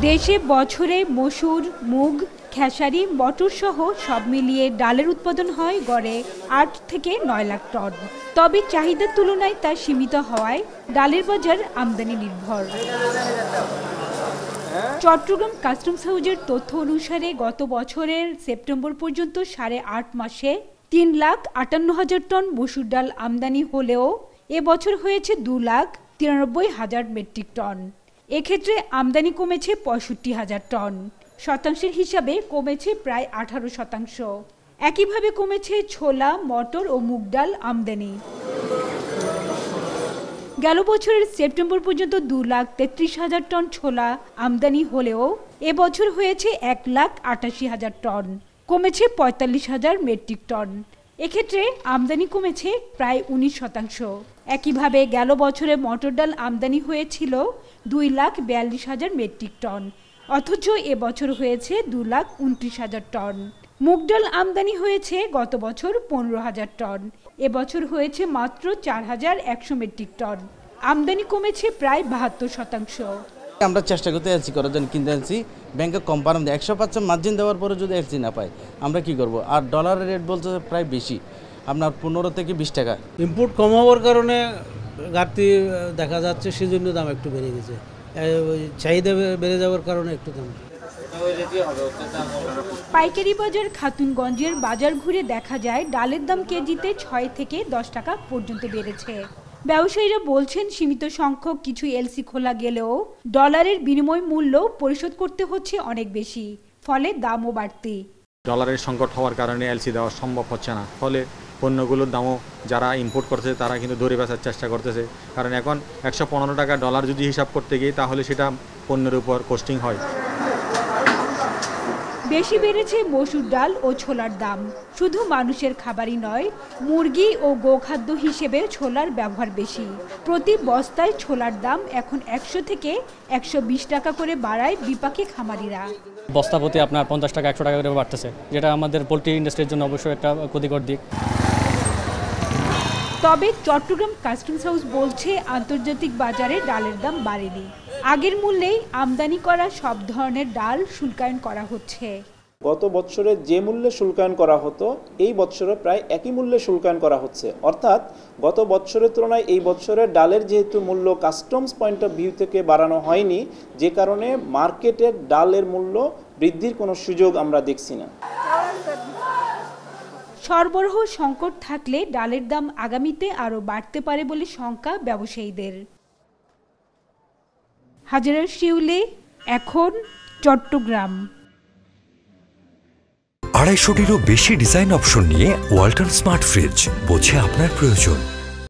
দেশে বছরে মসুর, মুগ, খেসারি, মটর সহ সব মিলিয়ে ডালের উৎপাদন হয় গড়ে 8 থেকে 9 লাখ টন। তবে চাহিদার তুলনায় তা সীমিত হওয়ায় ডালের বাজার আমদানি নির্ভর। চট্টগ্রাম কাস্টমস হাউজের তথ্য অনুসারে গত বছরের সেপ্টেম্বর পর্যন্ত 8.5 মাসে 3,58,000 টন মসুর ডাল আমদানি হলেও এবছর হয়েছে 2,93,000 মেট্রিক টন। এক্ষেত্রে আমদানি কমেছে 65,000 টন, শতাংশের হিসাবে কমেছে প্রায় 18%। একইভাবে কমেছে ছোলা, মটর ও মুগ ডাল আমদানি। গেল বছরের সেপ্টেম্বর পর্যন্ত 2,33,000 টন ছোলা আমদানি হলেও এবছর হয়েছে 1,88,000 টন, কমেছে 45,000 মেট্রিক টন। এক্ষেত্রে আমদানি কমেছে প্রায় 19%। একইভাবে গেল বছরে মটর ডাল আমদানি হয়েছিল 2,42,000 মেট্রিক টন, অথচ এবছর হয়েছে 2,29,000 টন। মুগ ডাল আমদানি হয়েছে গত বছর 15,000 টন, এবছর হয়েছে মাত্র 4,100 মেট্রিক টন। আমদানি কমেছে প্রায় 72%। আমরা চেষ্টা করতে এলসি করার জন্য কিনতে এলসি ব্যাংকে কম পারাম 100% মার্জিন দেওয়ার পরে যদি এলসি না পাই আমরা কি করব? আর ডলারের রেট বলতে প্রায় বেশি, আপনার 15 থেকে 20 টাকা। ইম্পোর্ট কম হওয়ার কারণে ঘাটতি দেখা যাচ্ছে, সেজন্য দাম একটু বেড়ে গেছে। চাহিদা বেড়ে যাওয়ার কারণে একটু দাম। পাইকারি বাজার খাতুনগঞ্জের বাজার ঘুরে দেখা যায় ডালের দাম কেজিতে 6 থেকে 10 টাকা পর্যন্ত বেড়েছে। ব্যবসায়ীরা বলছেন সীমিত সংখ্যক কিছু এলসি খোলা গেলেও ডলারের বিনিময় মূল্য পরিশোধ করতে হচ্ছে অনেক বেশি, ফলে দামও বাড়তি। ডলারের সংকট হওয়ার কারণে এলসি দেওয়া সম্ভব হচ্ছে না, ফলে পণ্যগুলোর দামও যারা ইম্পোর্ট করতেছে তারা কিন্তু দরে বেচার চেষ্টা করতেছে। কারণ এখন 115 টাকা ডলার যদি হিসাব করতে গিয়ে তাহলে সেটা পণ্যের উপর কস্টিং হয়। বেশি বেড়েছে মসুর ডাল ও ছোলার দাম। শুধু মানুষের খাবারই নয়, মুরগি ও গোখাদ্য হিসেবে ছোলার ব্যবহার বেশি। প্রতি বস্তায় ছোলার দাম এখন 100 থেকে 120 টাকা করে বাড়ায় বিপাকে খামারিরা। বস্তা প্রতি আপনার 50 টাকা 100 টাকা করে বাড়তেছে, যেটা আমাদের পোলট্রি ইন্ডাস্ট্রির জন্য অবশ্যই একটা ক্ষতিকর দিক। তবে চট্টগ্রাম কাস্টমস হাউস বলছে আন্তর্জাতিক বাজারে ডালের দাম বাড়েনি। আগের মূল্যেই আমদানি করা সব ধরনের ডাল শুল্কায়ন করা হচ্ছে। গত বছরে যে মূল্যে শুল্কায়ন করা হতো এই বছরে প্রায় একই মূল্যে শুল্কায়ন করা হচ্ছে। অর্থাৎ গত বছরের তুলনায় এই বছরে ডালের যেহেতু মূল্য কাস্টমস পয়েন্ট অফ ভিউ থেকে বাড়ানো হয়নি, যে কারণে মার্কেটের ডালের মূল্য বৃদ্ধির কোনো সুযোগ আমরা দেখছি না। সরবরাহ সংকট থাকলে ডালের দাম আগামীতে আরও বাড়তে পারে বলে শঙ্কা ব্যবসায়ীদের। হাজারের শিউলি, এখন চট্টগ্রাম। 250-টিরও বেশি ডিজাইন অপশন নিয়ে ওয়ালটন স্মার্ট ফ্রিজ, বোঝে আপনার প্রয়োজন।